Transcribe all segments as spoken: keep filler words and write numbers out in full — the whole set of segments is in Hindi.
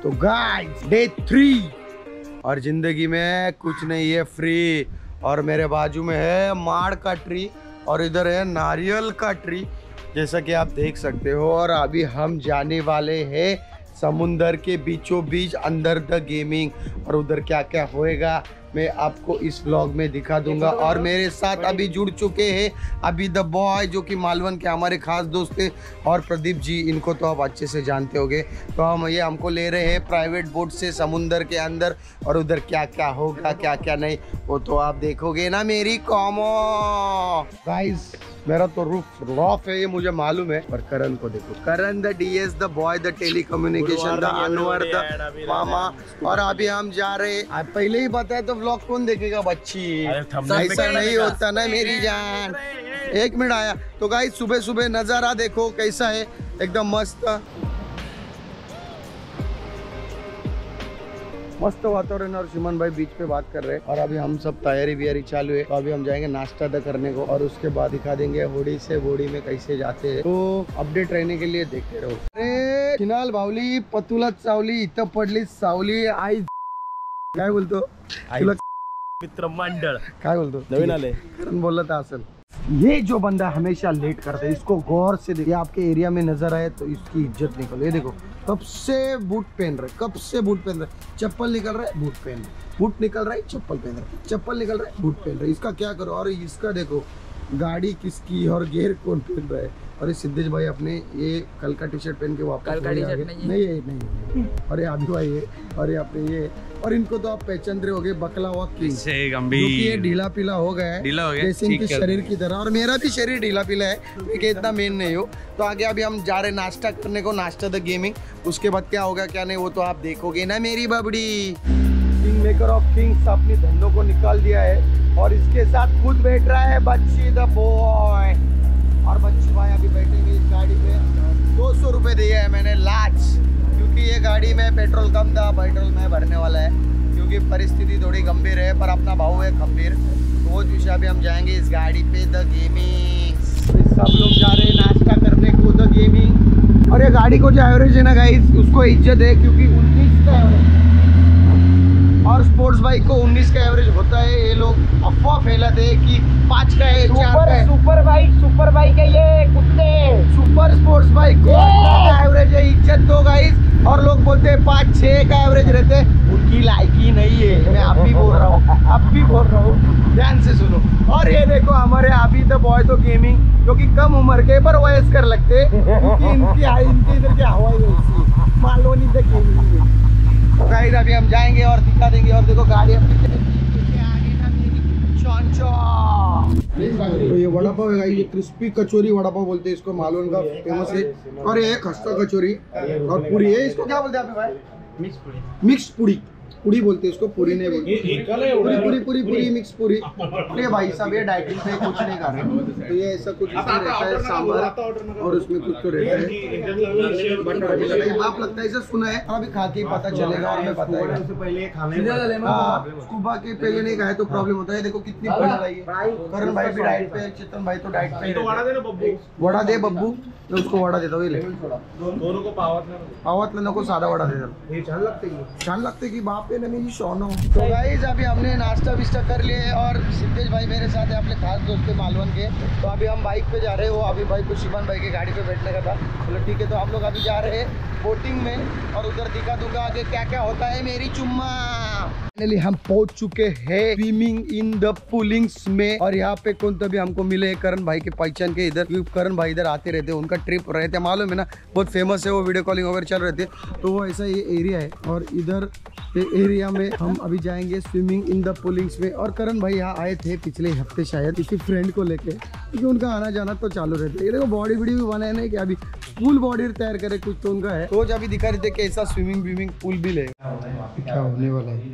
तो गाइस डे थ्री और जिंदगी में कुछ नहीं है फ्री। और मेरे बाजू में है माड़ का ट्री और इधर है नारियल का ट्री, जैसा कि आप देख सकते हो। और अभी हम जाने वाले हैं समुंदर के बीचों बीच अंदर द गेमिंग, और उधर क्या क्या होएगा मैं आपको इस व्लॉग में दिखा दूंगा। और मेरे साथ अभी जुड़ चुके हैं अभी द बॉय, जो कि मालवन के हमारे खास दोस्त हैं, और प्रदीप जी, इनको तो आप अच्छे से जानते होंगे। तो हम ये हमको ले रहे हैं प्राइवेट बोट से समुंदर के अंदर, और उधर क्या क्या होगा क्या क्या नहीं वो तो आप देखोगे ना मेरी कॉमो। गाइस मेरा तो रूफ रॉफ है, ये मुझे मालूम है। और करण को देखो, Karan the DS the boy the telecommunication the Anwar the Mama. और अभी हम जा रहे हैं, पहले ही बताया तो व्लॉग कौन देखेगा बच्ची, ऐसा नहीं होता ना मेरी जान। एक मिनट आया। तो गाइस सुबह सुबह नजारा देखो कैसा है, एकदम मस्त मस्त वातावरण। और सुमन भाई बीच पे बात कर रहे हैं, और अभी हम सब तैयारी बियारी चालू है। तो अभी हम जाएंगे नाश्ता द करने को, और उसके बाद दिखा देंगे होड़ी से बोड़ी में कैसे जाते हैं। तो अपडेट रहने के लिए देखते रहो। अरे किनाल भावली पतुलत सावली इथं पडली सावली आई, काय बोलतो मित्र मंडळ, काय बोलतो नवीन आले करण बोलत असेल। ये जो बंदा हमेशा लेट करता है, इसको गौर से देखिए। आपके एरिया में नजर आए तो इसकी इज्जत निकलो। ये देखो कब से बूट पहन रहे, कब से बूट पहन रहे, चप्पल निकल रहा है बूट पहन रहे, बूट निकल रहा है चप्पल पहन रहे, चप्पल निकल रहा है बूट पहन रहे। इसका क्या करो। और इसका देखो गाड़ी किसकी और गेयर कौन पहन रहा है। और ये सिद्धेश भाई अपने ये कल का टी शर्ट पहन के वापस कल का टी शर्ट नहीं, नहीं है नहीं। और ये अभी भाई है, और ये अपने ये, और इनको तो आप पहचान रहे होगे बकला हुआ किंग, क्योंकि ये ढीला पीला हो गया है, ढीला हो गया जैसे इनके शरीर की तरह। और मेरा भी शरीर ढीला पीला है, मैं इतना मेन नहीं हो। तो आगे अभी हम जा रहे नाश्ता करने को, नाश्ता द गेमिंग। उसके बाद क्या होगा क्या नहीं वो तो आप देखोगे ना मेरी बबड़ी। किंग मेकर ऑफ किंग्स अपनी धंधों को निकाल दिया है, और इसके साथ खुद बैठ रहा है बच्ची द बॉय। और बच्ची भाई अभी बैठेंगे इस गाड़ी पे। दो सौ रुपये दिए है मैंने लाच, क्योंकि ये गाड़ी में पेट्रोल कम था, पेट्रोल में भरने वाला है, क्योंकि परिस्थिति थोड़ी गंभीर है। पर अपना भाव है गंभीर, तो वो विषय अभी हम जाएंगे इस गाड़ी पे द गेमिंग। सब लोग जा रहे हैं नाश्ता करने को द गेमिंग। और ये गाड़ी को जो एवरेज है ना गाइस, उसको इज्जत है, क्योंकि उन्नीस का एवरेज, और स्पोर्ट्स बाइक को उन्नीस का एवरेज होता है। ये लोग अफवाह फैलाते हैं कि पाँच का है, चार का है। सुपर बाइक सुपर बाइक है ये कुत्ते, सुपर स्पोर्ट्स बाइक को का एवरेज है, इज्जत दो गाइस। और लोग बोलते हैं पाँच छः का एवरेज रहते हैं, उनकी लायकी नहीं है। मैं अब भी बोल रहा हूँ, अब भी बोल रहा हूँ, ध्यान से सुनो। और ये देखो हमारे अभी द बॉय तो गेमिंग, जो कि कम उम्र के पर वयस्कर लगते, क्योंकि इनकी इनकी इधर की हवा ही वैसी मालवनी द गेमिंग। तो गाइस अभी हम जाएंगे और दिखा देंगे। और देखो गाड़ी अपनी आगे ना मेरी चौंचो। तो ये वड़ा पाव है, ये क्रिस्पी कचौरी वड़ा पाव बोलते हैं इसको, मालवन का फेमस है। और ये खस्ता कचौरी और पूरी है, इसको क्या बोलते हैं आप भाई? मिक्स पूरी, मिक्स पूरी पूरी बोलते हैं इसको, पूरी नहीं बोलते। पूरी पूरी पूरी पूरी मिक्स पूरी। अरे भाई साहब ये डाइटिंग पे कुछ नहीं कर रहे, तो ये ऐसा कुछ इसमें रहता है सांभर, और उसमें कुछ तो रहता है बटर भी लगा। बाप लगता है, इसे सुना है, अभी खा के पता चलेगा और हमें बताएगा। सुबह के पहले नहीं खाए तो प्रॉब्लम होता है। देखो कितनी बड़ा रही है। करण भाई भी डाइट पे, चेतन भाई तो डाइट पे। वड़ा दे बब्बू, तो उसको वड़ा देता हूँ, दोनों को पावत नको साधा वड़ा दे, छान लगते छान लगते की बाप है ना मेरी शौनो। तो गाइस अभी हमने नाश्ता विस्टा कर लिए, और सिद्धेश भाई मेरे साथ है, अपने खास दोस्त है मालवन के। तो अभी हम बाइक पे जा रहे हैं, वो अभी भाई को शिवन भाई के गाड़ी पे बैठने का था। चलो ठीक है, तो हम लोग अभी जा रहे हैं बोटिंग में, और उधर दिखा दूंगा आगे क्या क्या होता है मेरी चुम्मा। फाइनली हम पहुंच चुके हैं स्विमिंग इन द पूलिंग्स में, और यहाँ पे कौन तभी हमको मिले करण भाई के पहचान के इधर, क्योंकि करण भाई इधर आते रहते हैं, उनका ट्रिप रहते हैं मालूम है ना, बहुत फेमस है, वो वीडियो कॉलिंग वगैरह चल रहे थे। तो वो ऐसा ये एरिया है, और इधर ये एरिया में हम अभी जाएंगे स्विमिंग इन द पूलिंग्स में। और करण भाई यहाँ आए थे पिछले हफ्ते शायद किसी फ्रेंड को लेके, क्योंकि उनका आना जाना तो चालू रहता है। देखो बॉडी वीडियो भी बनाया नहीं कि अभी फुल बॉडी तैयार करे, कुछ तो उनका है। तो अभी दिखा रहे थे कि ऐसा स्विमिंग विमिंग पूल भी ले क्या होने वाला है।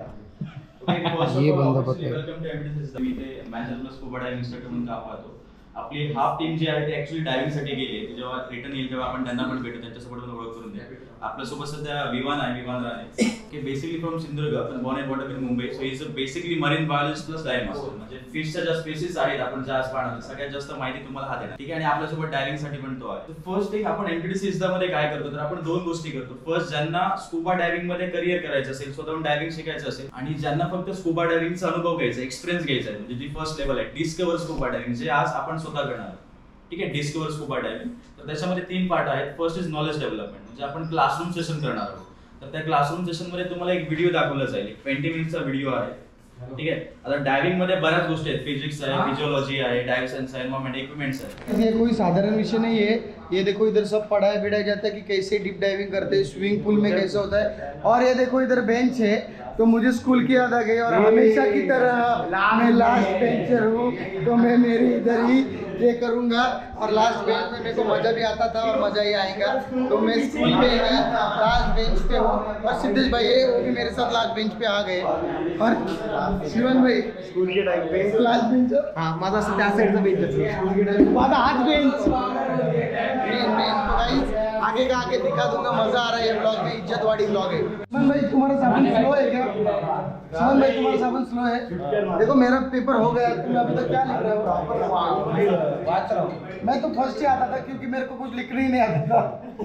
ये बंदा पता है आपली हाफ टीम जी आहे ती ऍक्च्युली डायव्हिंग साठी गेली आहे. जेव्हा रिटर्न येईल तेव्हा आपण त्यांना पण भेटू, त्यांच्यासोबत पण ओळख करून द्या. आपल्यासोबत सध्या विवान आहे, विवान राणे, की बेसिकली फ्रॉम सिंधुदुर्ग पण born and brought up in Mumbai. So is a basically marine biologist plus diving master. म्हणजे फिशच्या ज्या स्पेसिस आहेत आपण ज्या आज पाहणार सगळ्यात जास्त माहिती तुम्हाला हा देणार. ठीक आहे. आणि आपल्यासोबत डायव्हिंग साठी पण तो आहे. फर्स्ट थिंग आपण एमटीडीसी मध्ये काय करतो तर आपण दोन गोष्टी करतो. फर्स्ट, ज्यांना स्कुबा डायव्हिंग मध्ये करिअर करायचं असेल, स्वतःहून डायव्हिंग शिकायचं असेल आणि ज्यांना फक्त स्कुबा डायव्हिंगचा अनुभव घ्यायचा, एक्सपिरियन्स घ्यायचा आहे, म्हणजे जी फर्स्ट लेवल आहे डिस्कवर स्कुबा डायव्हिंग, जे आज आपण स्वतः करणार आहोत. ठीक आहे. डिस्कवर स्कुबा डायव्हिंग, तर त्याच्यामध्ये तीन पार्ट आहेत. फर्स्ट इज नॉलेज डेव्हलपमेंट, म्हणजे आपण क्लासरूम सेशन करणार आहोत. तर त्या क्लासरूम सेशन मध्ये तुम्हाला एक व्हिडिओ दाखवला जाईल, ट्वेंटी मिनिटचा व्हिडिओ आहे. ठीक आहे. आता डायव्हिंग मध्ये बऱ्याच गोष्टी आहेत, फिजिक्स आहे, फिजियोलॉजी आहे, डाइव साइंस आहे, एन्वायरमेंट, इक्विपमेंट्स आहे. ये कोई साधारण विषय नहीं है. ये देखो इधर सब पढ़ाया बिढ़ाया जाता है कि कैसे डीप डाइविंग करते हैं, स्विमिंग पूल में कैसे होता है. और ये देखो इधर बेंच है, तो मुझे स्कूल की याद आ गई. और हमेशा की तरह मैं लास्ट बेंचर हूँ, तो मैं मेरी इधर ही ये करूँगा. और लास्ट बेंच में मेरे को मजा भी आता था और मजा ही आएगा. तो मैं स्कूल में ही लास्ट बेंच पे हूँ. और सिद्धेश भाई है, वो भी मेरे साथ लास्ट बेंच पे आ गए. और शिवन भाई स्कूल के टाइम पे लास्ट बेंच. हाँ, माझा असं त्या साईडचा बेंच स्कूल के टाइम माझा हाच बेंच. मेन मेन तो गाइस आगे का आगे दिखा दूंगा. मजा आ रहा है ये ब्लॉग में, इज्जतवाड़ी ब्लॉग है. सुमन भाई तुम्हारा साबुन स्लो है क्या? सुमन भाई तुम्हारा साबुन स्लो है. देखो मेरा पेपर हो गया, तुम अभी तक क्या लिख रहे हो? मैं तो फर्स्ट ही आता था क्योंकि मेरे को कुछ लिखना ही नहीं आता था.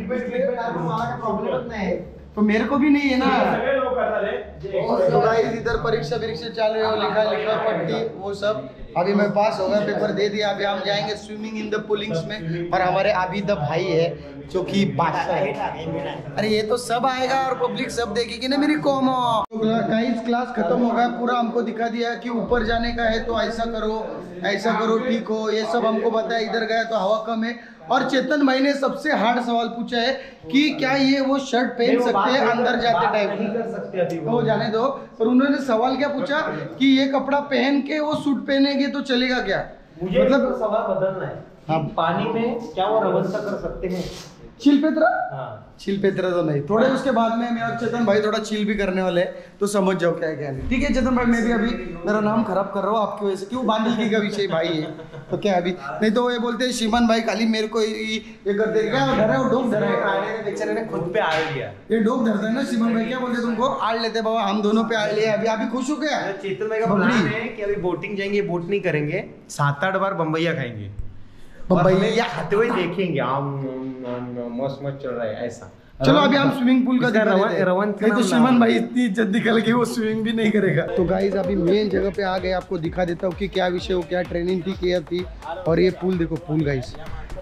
तो मेरे को भी नहीं है ना. तो गाइस इधर परीक्षा परीक्षा चालू है, लिखा लिखा पट्टी वो सब. अभी मैं पास हो गया, पेपर दे दिया. अभी हम जाएंगे स्विमिंग इन द पुलिंग्स में. और हमारे आबिद भाई है जो कि बादशाह है. अरे ये तो सब आएगा और पब्लिक सब देखेगी ना मेरी कॉमो. गाइस क्लास खत्म हो गया, पूरा हमको दिखा दिया कि ऊपर जाने का है तो ऐसा करो ऐसा करो ठीक हो, ये सब हमको बताया. इधर गया तो हवा कम है. और चेतन भाई ने सबसे हार्ड सवाल पूछा है कि क्या ये वो शर्ट पहन सकते हैं अंदर जाते टाइम. तो जाने दो. पर उन्होंने सवाल क्या पूछा कि ये कपड़ा पहन के वो सूट पहनेंगे तो चलेगा क्या? मुझे मतलब सवाल बदलना है. हाँ, पानी में क्या वो रवंसा कर सकते हैं? चिल पेतरा. हाँ, चिल पेतरा तो नहीं. थोड़े उसके बाद में मैं और चेतन भाई थोड़ा चिल भी करने वाले हैं, तो समझ जाओ क्या क्या नहीं. ठीक है चेतन भाई, मैं भी अभी मेरा नाम खराब कर रहा हूँ आपकी वजह से. क्यों? बांधल का विषय भाई है तो क्या अभी नहीं तो ये बोलते हैं शिमन भाई खाली मेरे को ये करते क्या डर है. वो डोक धरा है बेचारे ने खुद पे आड़ लिया. ये डोक धरता है ना शिमन भाई. क्या बोलते तुमको? आड़ लेते बाबा. हम दोनों पे आड़ लिए. अभी अभी खुश हो गया. चेतन भाई का प्लान है कि अभी बोटिंग जाएंगे, बोट नहीं करेंगे, सात आठ बार बम्बैया खाएंगे, बम्बैया खाते हुए देखेंगे. आम मस्त मस्त चल रहा है ऐसा. चलो अभी हम स्विमिंग पूल का इसका दिखा रवन- देते हैं. रवन का नहीं तो नाम शिमन लाओ. भाई इतनी इज्जत निकल के वो स्विमिंग भी नहीं करेगा. तो गाइस अभी मेन जगह पे आ गए. आपको दिखा देता हूँ कि क्या विषय हो, क्या ट्रेनिंग थी, क्या थी. और ये पूल देखो, पूल गाइस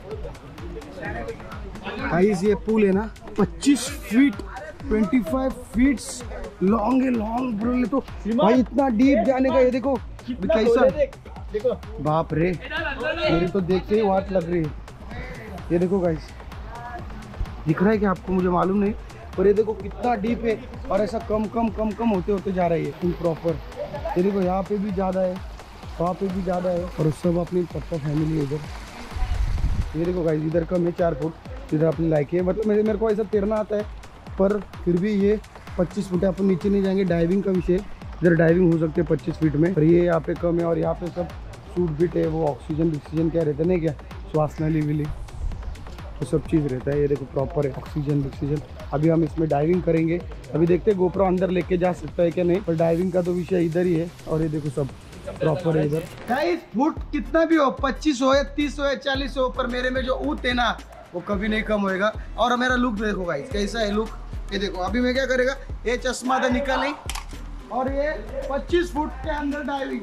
गाइस ये पूल है ना पच्चीस फीट पच्चीस फीट लॉन्ग है. Long bro. तो भाई इतना डीप जाने का. ये देखो कैसा, बाप रे मेरी तो देखते ही वाट लग रही है. ये देखो गाइस, दिख रहा है कि आपको? मुझे मालूम नहीं. पर ये देखो कितना डीप है. और ऐसा कम कम कम कम होते होते जा रहा है ये पूल प्रॉपर. ये देखो यहाँ पे भी ज़्यादा है, वहाँ पे भी ज़्यादा है. और सब अपनी पप्पा फैमिली है इधर. ये देखो गाइस इधर कम है चार फुट, इधर अपनी लाइक है. मतलब मेरे मेरे को ऐसा तैरना आता है, पर फिर भी ये पच्चीस फुट है. अपन नीचे नहीं जाएंगे. डाइविंग का विषय, इधर डाइविंग हो सकती है पच्चीस फीट में. पर ये यहाँ पे कम है. और यहाँ पे सब सूट बीट है, वो ऑक्सीजन ऑक्सीजन क्या रहता है ना, क्या श्वास नली विली तो सब चीज़ रहता है. ये देखो प्रॉपर है ऑक्सीजन ऑक्सीजन. अभी हम इसमें डाइविंग करेंगे. अभी देखते हैं गोप्रो अंदर लेके जा सकता है क्या नहीं. पर डाइविंग का तो विषय इधर ही है. और ये देखो सब प्रॉपर है इधर. गाइस फुट कितना भी हो, पच्चीस हो या तीस हो या चालीस हो, पर मेरे में जो ऊत है ना वो कभी नहीं कम होएगा. और मेरा लुक देखो गाइस कैसा है लुक. ये देखो अभी मैं क्या करेगा, ये चश्मा था निकालें और ये पच्चीस फुट के अंदर डाइविंग.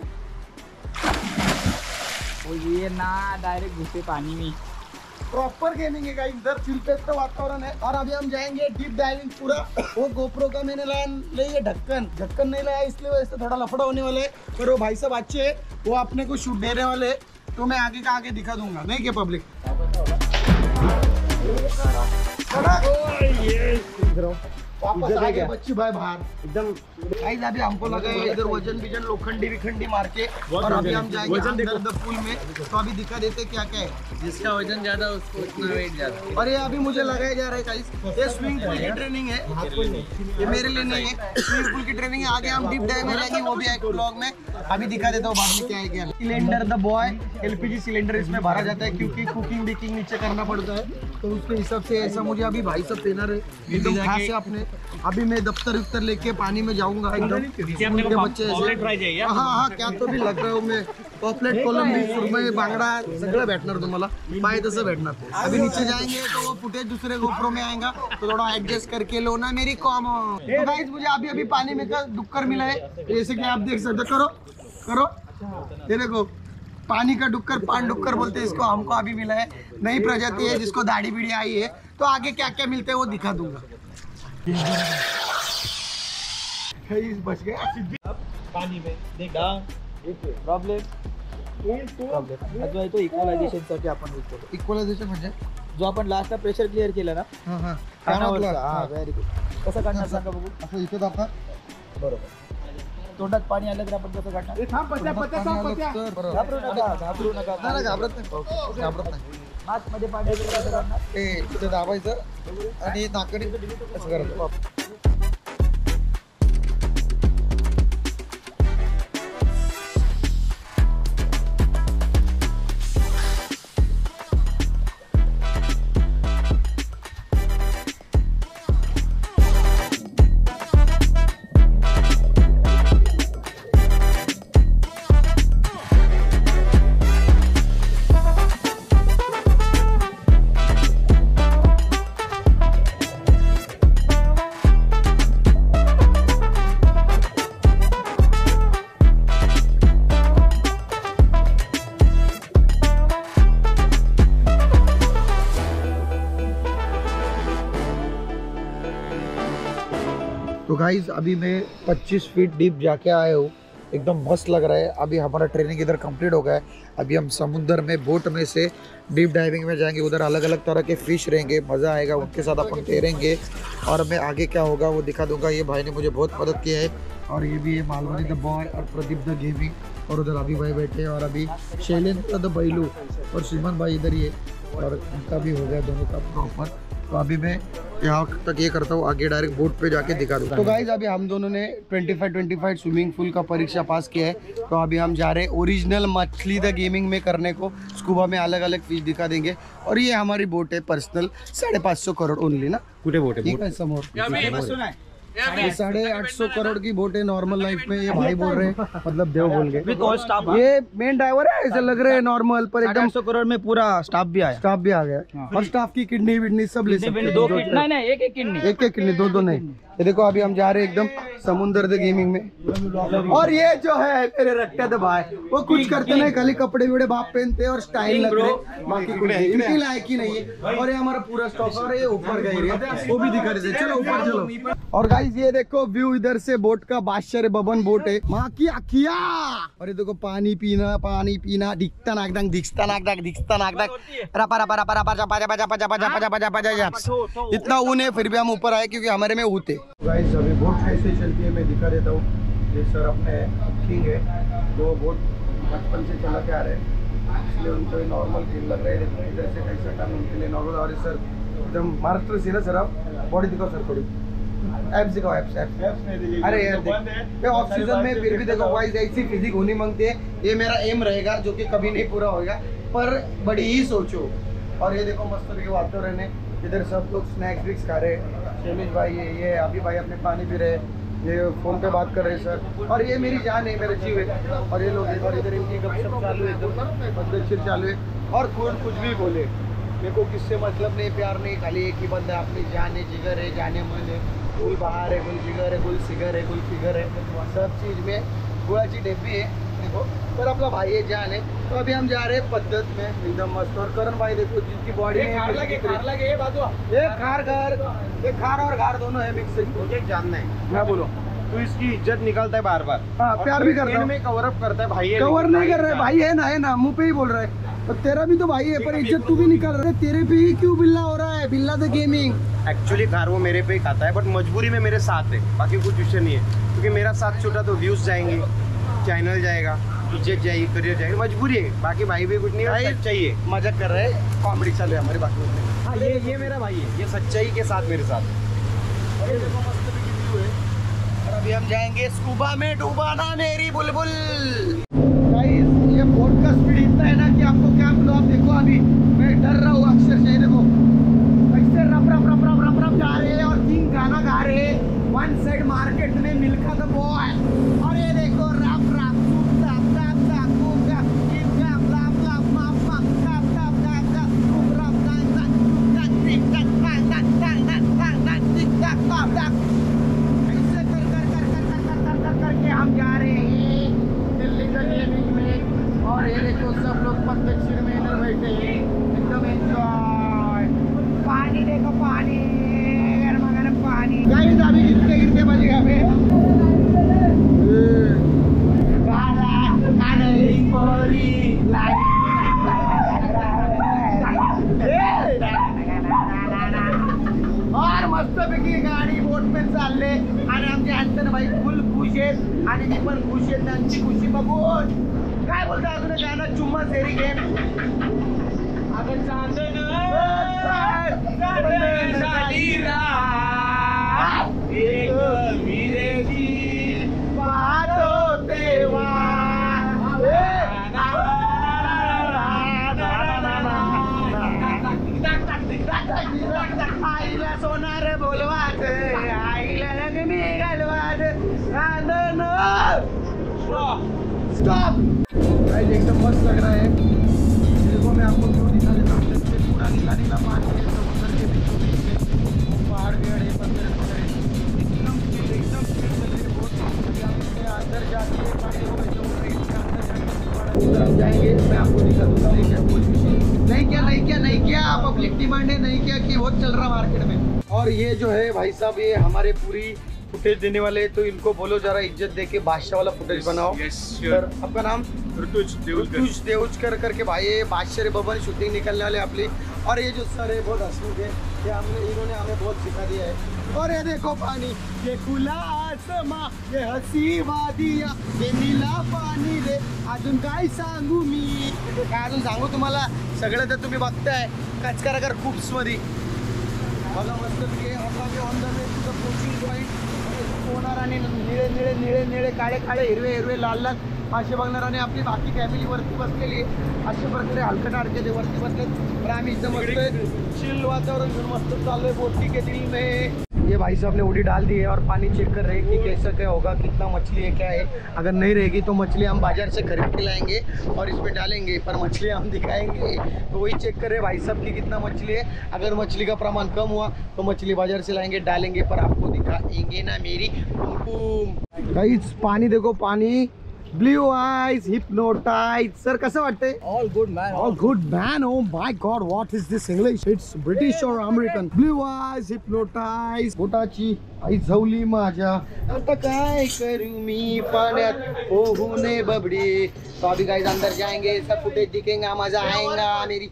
और ये ना डायरेक्ट घुसे पानी में. प्रॉपर गेमिंग है गाइस. इधर चिलपेट का वातावरण है. और अभी हम जाएंगे डीप डाइविंग पूरा. वो गोप्रो का मैंने लाया ले ये ढक्कन ढक्कन नहीं लाया, इसलिए वजह से थोड़ा लफड़ा होने वाला है. पर वो भाई साहब अच्छे है, वो अपने को शूट देने वाले है. तो मैं आगे का आगे दिखा दूंगा. नहीं क्या पब्लिक वापस आगे बच्ची भाई बाहर एकदम। गाइस अभी हमको लगा है इधर वजन बिजन लोखंडी विखंडी मार के, और अभी हम जाएंगे अंदर द पूल में, तो अभी दिखा देते क्या क्या है। जिसका वजन ज्यादा उसको उतना वेट ज्यादा। और ये अभी मुझे लगाया जा रहा है गाइस, ये स्विमिंग पूल की ट्रेनिंग है, ये मेरे लिए नहीं है, स्विमिंग पूल की ट्रेनिंग है। आगे हम डीप डाइव में जाएंगे, वो भी एक ब्लॉग में अभी दिखा देता हूँ बाद में क्या है क्या। Cylinder the boy, LPG cylinder इसमें भरा जाता है क्योंकि कुकिंग बेकिंग नीचे करना पड़ता है, तो उसके हिसाब से ऐसा मुझे अभी भाई सब देना रहे एकदम खास है अपने। अभी मैं दफ्तर उफ्तर लेके पानी में जाऊंगा एकदम, उनके बच्चे ऐसे हाँ हाँ क्या तो भी लग रहा हूँ मैं, पॉपलेट कोलंबी सुरमई बांगड़ा सगळं भेटणार तुम्हाला, पाय तसं भेटणार। अभी नीचे जाएंगे तो वो फुटेज दूसरे गोप्रो में आएगा, तो थोड़ा एडजस्ट करके लो ना मेरी कॉम। तो गाइस मुझे अभी अभी पानी में का डुक्कर मिला है, जैसे कि आप देख सकते हो, करो करो ये देखो पानी का डुक्कर, पान डुक्कर बोलते हैं इसको, हमको अभी मिला है, नई प्रजाति है जिसको दाढ़ी बीड़ी आई है। तो आगे क्या क्या मिलते हैं वो दिखा दूंगा। बच गया पाणी में देखा प्रॉब्लेम प्रॉब्लेम तो इक्वलायझेशन साठी आपण बोलतो। इक्वलायझेशन म्हणजे जो आपण लास्टला प्रेशर क्लिअर केलं ना, हां हां कानावरचा, हा व्हेरी गुड। कसं काढणार सांगा बघू। असं इथे दाखवा, बरोबर तोंडात पाणी आलं तर आपण कसं काढणार? घाबरू नका घाबरू नका नाही घाबरत नाही, घाबरत नाही। नाकमध्ये पाणी आलं तर कसं काढणार? ते इथे दाबायचं आणि नाकाने असं करायचं। तो गाइज अभी मैं पच्चीस फीट डीप जाके आया हूँ, एकदम मस्त लग रहा है। अभी हमारा ट्रेनिंग इधर कंप्लीट हो गया है। अभी हम समुद्र में बोट में से डीप डाइविंग में जाएंगे, उधर अलग अलग तरह के फिश रहेंगे, मज़ा आएगा, उनके साथ अपन तैरेंगे और मैं आगे क्या होगा वो दिखा दूंगा। ये भाई ने मुझे बहुत मदद किया है, और ये भी है मालवनी द बॉय और प्रदीप द गेमिंग, और उधर अभी भाई बैठे हैं, और अभी शैलेंद्र द बैलू और श्रीमान भाई इधर ही है, और उनका भी हो गया दोनों का प्रॉपर। तो अभी मैं यहाँ तक ये करता हूँ, आगे डायरेक्ट बोट पे जाके दिखा दूँगा। तो गाइज अभी हम दोनों ने पच्चीस पच्चीस स्विमिंग पूल का परीक्षा पास किया है, तो अभी हम जा रहे हैं ओरिजिनल मछली द गेमिंग में करने को। स्कूबा में अलग अलग फिश दिखा देंगे, और ये हमारी बोट है पर्सनल, साढ़े पाँच सौ करोड़ ओनली ना, कुठे बोट है समोर, ये साढ़े आठ सौ करोड़ की बोट है नॉर्मल लाइफ में। ये भाई बोल रहे हैं, मतलब देव बोल गए, ये मेन ड्राइवर है, ऐसे लग रहे हैं नॉर्मल, पर एकदम सौ करोड़ में पूरा स्टाफ भी आया, स्टाफ भी आ गया, और स्टाफ की किडनी विडनी सब ले सकते हैं, दो नहीं नहीं एक एक किडनी, एक एक किडनी, दो दो नहीं। ये देखो अभी हम जा रहे हैं एकदम समुद्र द गेमिंग में, और ये जो है मेरे रट्टे द भाई, वो कुछ करते नहीं, खाली कपड़े विड़े बाप पहनते हैं और स्टाइल लग रहे, बाकी कुछ नहीं, इनकी लायक ही नहीं है। और ये हमारा पूरा स्टॉक, और ये ऊपर का एरिया वो भी दिखा रहे थे, चलो ऊपर चलो। और गाइस ये देखो व्यू इधर से बोट का, बादशाह बबन बोट है, माँ की अखिया, और ये देखो पानी पीना पानी पीना, दिखता नाकदांग दिखता नाकदांग दिखता नाकदांग, रपा रपा रपा रपा रपा रपा रपा रपा रपा रपा रपा। इतना ऊन है फिर भी हम ऊपर आए क्योंकि हमारे में ऊते। गाइस अभी बोट कैसे चलती है मैं दिखा देता हूँ। ये सर अपने किंग है, वो बोट बचपन से चला के आ रहे हैं, इसलिए उनको नॉर्मल फील लग रहा है, लेकिन इधर से कैसा काम उनके लिए नॉर्मल। और सर एकदम महाराष्ट्र से ना सर, आप बॉडी दिखाओ सर थोड़ी, एप्स दिखाओ, एप्स एप्स। अरे यार देख ऑफ सीजन में फिर भी देखो वाइज ऐसी फिजिक होनी मांगती है, ये मेरा एम रहेगा जो कि कभी नहीं पूरा होगा, पर बड़ी ही सोचो। और ये देखो मस्त तरीके वातावरण है, इधर सब लोग स्नैक्स विक्स खा रहे हैं, शैलेश भाई ये ये अभी भाई अपने पानी पी रहे, ये फोन पे बात कर रहे हैं सर, और ये मेरी जान है, मेरा जीव है, और ये लोग और इधर इनकी गपशप चालू है, एकदम मददशीर चालू है, और कौन कुछ भी बोले मेरे को किससे मतलब नहीं, प्यार नहीं, खाली एक ही बंदा अपनी जान है, जिगर है, जाने मन है, गुल बाहर है, गुल जिगर है, गुल सिगर है, गुल फिगर है, सब चीज़ में गुड़ाची डेबी है देखो, पर अपना भाई है, जान है। तो अभी हम जा रहे हैं पद्धत में एकदम मस्त। और करण भाई देखो जिनकी बॉडी में खार लगे, खार लगे, ये बात हुआ, ये खार घर, ये खार और घार दोनों है मिक्स। मुझे जानना है, मैं बोलो तू इसकी इज्जत निकालता है बार बार, हाँ प्यार भी करता है, कवर अप करता है, भाई है कवर नहीं कर रहा है, भाई है ना, है ना, मुंह पे ही बोल रहा है, और तेरा भी तो भाई है, पर इज्जत तू भी निकाल रहा है, तेरे पे ही क्यों बिल्ला हो रहा है, बिल्ला द गेमिंग। एक्चुअली कार वो मेरे पे ही खाता है, बट मजबूरी में मेरे साथ है, बाकी कुछ विषय नहीं है। क्योंकि मेरा साथ छोटा तो व्यूज़ जाएंगे, चैनल जाएगा, इज्जत जाएगी, करियर जाएगी, मजबूरी है। बाकी भाई भी कुछ नहीं है, सच्चाई है। मजाक कर रहे हैं, कॉमेडी चल रही है हमारी बाकी में। हाँ, ये ये मेरा भाई है, ये सच्चाई के साथ मेरे साथ। और ये देखो मस्त व्यू है। और अभी हम जाएंगे स्कूबा में डूबाना मेरी बुलबुल। गाइस ये बोट का स्पीड इतना है ना कि आपको क्या बोलूं, आप देखो अभी मैं डर रहा हूँ अक्षरशः। ये देखो ऐसे रप रप रप रप रप रप जा रहे हैं और किंग गाना गा रहे हैं। वन साइड मार्केट में मिल्खा द बॉय, और ये देखो रप रप टप टप टप बूम टप किंग टप लप लप माप माप टप टप टप टप बूम रप टप टप टप टिक टक टक टक टक टक टक टिक टक टप टक। ऐसे कर कर कर कर कर कर कर कर करके हम जा रहे हैं दिल्ली का गेमिंग में। और ये देखो सब लोग पतंग में इधर बैठे हैं, एकदम एंजॉय। पानी देखो, पानी गर्मा गर्म पानी। गाइस अभी गिरते गिरते बज गए हमें। और मस्त पैकी गाडी बोट में चालले आणि आमचे हॅन्सन भाई फुल खुश आहेत आणि मी पण खुश आहे त्यांची खुशी बघून। काय बोलता अजून गाणं चुम्मा सेरी गेम। अगं चांदन चांदन झाली रात एक विरेची पाहतो तेव्हा आईला सोनार बोलवाच, आईला लग्नी घालवाच, चांदन स्टॉप। गाइस एकदम मस्त लग रहा है। देखो मैं आपको क्यों दिखा देता हूँ, जैसे पूरा नीला नीला पानी है समुद्र के बीचों बीच में, वो पहाड़ पेड़ है, पत्थर पत्थर है, एकदम चिल एकदम चिल लग रही है बहुत। अंदर जाके पानी हो गए तो इसके अंदर जाके उधर हम जाएंगे, मैं आपको दिखा दूँगा। नहीं क्या कोई विषय नहीं, क्या नहीं क्या नहीं क्या पब्लिक डिमांड है, नहीं क्या कि बहुत चल रहा मार्केट में। और ये जो है भाई साहब, ये हमारे पूरी फुटेज देने वाले, तो इनको बोलो जरा इज्जत दे के बादशाह वाला फुटेज बनाओ। yes, सर आपका नाम? ऋतुज देवलकर। ऋतुज देवलकर करके भाई, ये बादशाह रे बबन शूटिंग निकलने वाले अपनी। और ये जो सर है बहुत हंसमुख है, ये हमने इन्होंने हमें बहुत सिखा दिया है। और ये देखो पानी, ये खुला आसमां, ये हसी वादिया, ये नीला पाणी रे, अजून काय सांगू मी, काय अजून सांगू तुम्हाला, सगळं तर तुम्ही बघताय कचकराकर खूप्स मध्ये। बघा मस्त on the way to the coaching point होणार आणि निळे निळे निळे निळे काळे काळे हिरवे हिरवे लाल लाल असे बघणार आणि आपली बाकी फॅमिली वरती बसलेली आहे। अशा प्रकारे हलकट अडके ते वरती बसलेत, तर आम्ही एकदम मस्त चिल वातावरण घेऊन मस्त चाललोय बोटी के दिल में। ये भाई साहब ने उड़ी डाल दी है और पानी चेक कर रहे हैं कि कैसा क्या होगा, कितना मछली है क्या है। अगर नहीं रहेगी तो मछली हम बाजार से खरीद के लाएंगे और इसमें डालेंगे, पर मछली हम दिखाएंगे। तो वही चेक कर रहे हैं भाई साहब की कितना मछली है। अगर मछली का प्रमाण कम हुआ तो मछली बाजार से लाएंगे, डालेंगे, पर आपको दिखाएंगे ना मेरी कुमकुम। गाइस पानी देखो, पानी ब्लू आईज हिप्नोटाइज। सर कसं वाटतंय? All good man. All good man. Oh my God, what is this English? It's British or American? Blue eyes, hypnotize. बोटाची आई झवली माझ्या, आता काय करू मी पाण्यात होऊ नये बबडी। तो अभी गाइस अंदर जाएंगे, सब फुटेज दिखेगा, मजा आएगा मेरी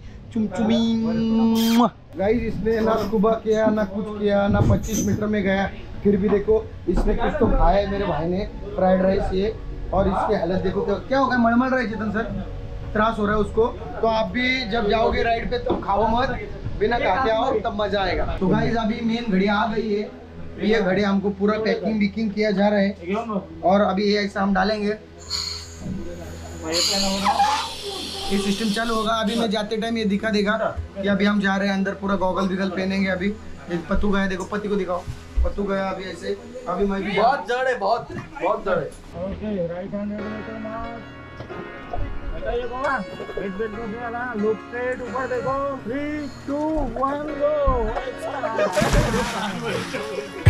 चुमचुमी। गाइस इसने ना स्कूबा किया ना कुछ किया, ना पच्चीस मीटर में गया, फिर भी देखो इसने कुछ तो खाया है मेरे भाई ने, फ्राइड राइस ये। और इसकी हालत देखो क्या क्या हो गया, मलमल रहा है चेतन सर, त्रास हो रहा है उसको। तो आप भी जब जाओगे राइड पे तो खाओ मत, बिना खाते आओ, तब मजा आएगा। तो गाइस अभी मेन घड़ी आ गई है, ये घड़ी हमको पूरा पैकिंग बिकिंग किया जा रहा है और अभी ये ऐसा हम डालेंगे, ये सिस्टम चालू होगा। अभी मैं जाते टाइम ये दिखा देगा कि अभी हम जा रहे हैं अंदर, पूरा गॉगल विगल पहनेंगे। अभी पत्तू गया, देखो पति को दिखाओ, पत्तू गया अभी ऐसे। अभी मैं भी बहुत जड़ है, बहुत बहुत जड़ है। ओके राइट हैंड बताइए कौन वेट वेट करने वाला, लुक स्ट्रेट ऊपर देखो, थ्री टू वन गो।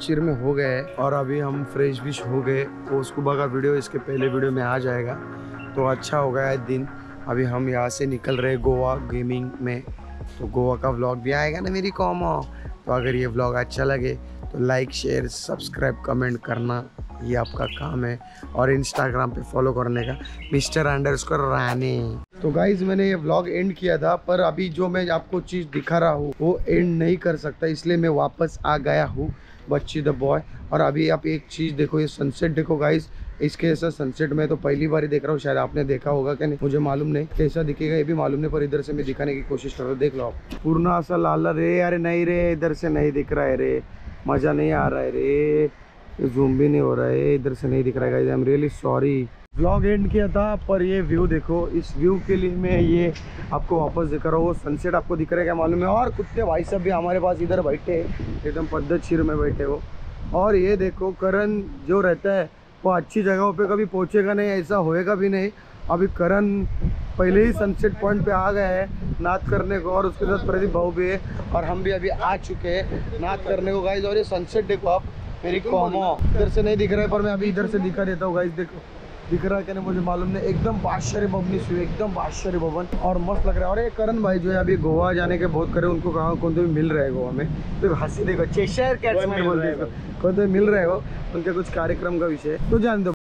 पद्धतशीर में हो गए हैं और अभी हम फ्रेश विश हो गए। तो स्कूबा का वीडियो इसके पहले वीडियो में आ जाएगा। तो अच्छा हो गया है दिन। अभी हम यहाँ से निकल रहे गोवा गेमिंग में, तो गोवा का व्लॉग भी आएगा ना मेरी कॉमो। तो अगर ये व्लॉग अच्छा लगे तो लाइक शेयर सब्सक्राइब कमेंट करना, ये आपका काम है। और इंस्टाग्राम पे फॉलो करने का मिस्टर अंडरस्कोर राणे। तो गाइज मैंने ये व्लॉग एंड किया था, पर अभी जो मैं आपको चीज़ दिखा रहा हूँ वो एंड नहीं कर सकता, इसलिए मैं वापस आ गया हूँ बच्ची द बॉय। और अभी आप एक चीज़ देखो, ये सनसेट देखो गाइज। इसके ऐसा सनसेट मैं तो पहली बार ही देख रहा हूँ, शायद आपने देखा होगा कि नहीं मुझे मालूम नहीं, कैसा दिखेगा ये भी मालूम नहीं, पर इधर से मैं दिखाने की कोशिश कर रहा हूँ। देख लो आप, पूर्ण ऐसा लाल रे। अरे नहीं रे, इधर से नहीं दिख रहा है रे, मज़ा नहीं आ रहा है रे, जूम भी नहीं हो रहा है, इधर से नहीं दिख रहा है guys. I am really sorry. Vlog end किया था, पर ये व्यू देखो, इस व्यू के लिए मैं ये आपको वापस दिखा रहा हूँ। वो सनसेट आपको दिख रहा है क्या मालूम है। और कुत्ते भाई सब भी हमारे पास इधर बैठे हैं, एकदम पद्धतशीर में बैठे हो। और ये देखो करण जो रहता है वो अच्छी जगहों पे कभी पहुँचेगा नहीं, ऐसा होएगा भी नहीं। अभी करण पहले ही सनसेट पॉइंट पे आ गए हैं नाच करने को, और उसके साथ प्रदीप भाऊ भी है, और हम भी अभी आ चुके हैं नाच करने को गाइस। और ये सनसेट देखो आप, मेरी कॉमो इधर से नहीं दिख रहा है, पर मैं अभी इधर से दिखा देता हूँ गाइस। देखो दिख रहा है क्या नहीं मुझे मालूम नहीं, एकदम बादशाह बबनी सी, एकदम बादशाह भवन, और मस्त लग रहा है। और ये करण भाई जो है अभी गोवा जाने के बहुत करे, उनको कहाँ कौन तो भी मिल रहा है गोवा में। तो हंसी देखो, चेशर कैट्समैन बोलते हैं, कौन तो मिल रहे हो, उनके कुछ कार्यक्रम का विषय। तो जान दो।